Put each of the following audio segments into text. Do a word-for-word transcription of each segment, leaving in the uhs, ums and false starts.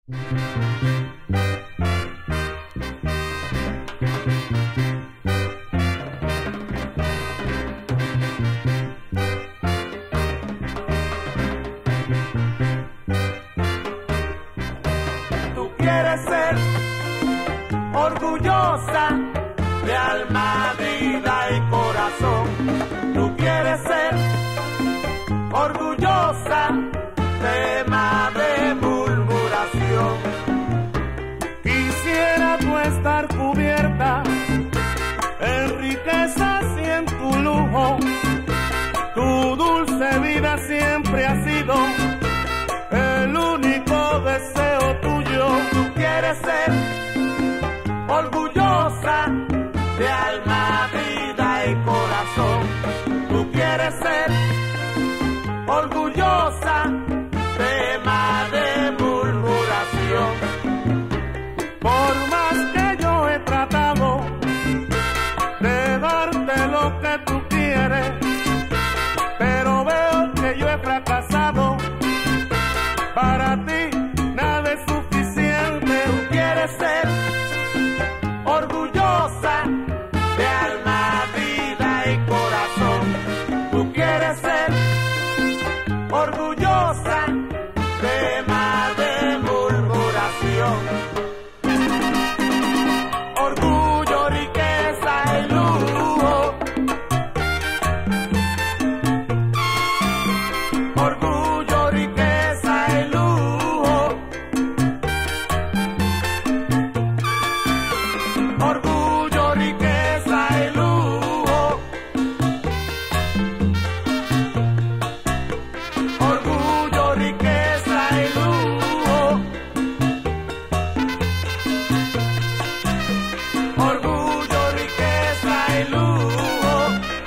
Tú quieres ser orgullosa de alma, vida y corazón. Tú quieres ser orgullosa, tema de murmuración. Quisiera tú estar cubierta en riquezas y en tu lujo. Tu dulce vida siempre ha sido el único deseo tuyo. Tú quieres ser orgullosa de alma, vida y corazón. Tú quieres ser orgullosa, tema de murmuración. Por más que yo he tratado de darte lo que tú quieres, pero veo que yo he fracasado. Para ti nada es suficiente. Tú quieres ser orgullosa de alma, vida y corazón. Tú quieres ser orgullosa, tema de murmuración. Orgullo, riqueza y lujo. Orgullo, riqueza y lujo. Orgullo, riqueza y lujo. Orgullo, riqueza y lujo. Orgullo, riqueza y lujo.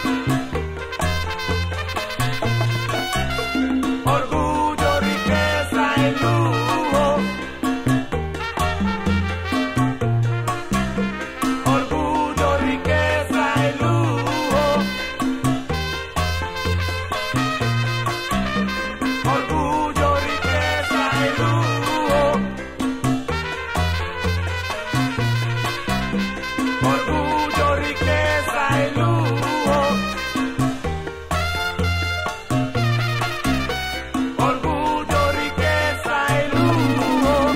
Orgullo, riqueza y lujo. Orgullo, riqueza y lujo. Orgullo, riqueza y lujo. Orgullo, riqueza y lujo. Orgullo, riqueza y lujo.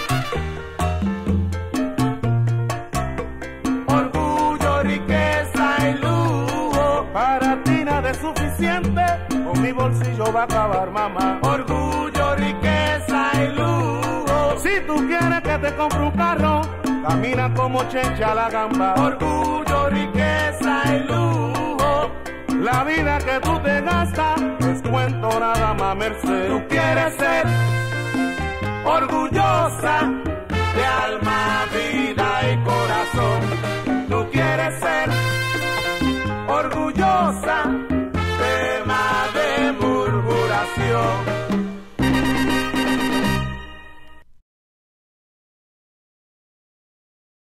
Orgullo, riqueza y lujo. Para ti nada es suficiente, con mi bolsillo va a acabar, mamá. Orgullo, riqueza y lujo. Si tú quieres que te compre un carro, camina como chencha la gamba. Orgullo, riqueza y lujo. La vida que tú te gastas es cuento nada más, merced. Tú quieres ser orgullosa de alma, vida y corazón. Tú quieres ser orgullosa, tema de murmuración.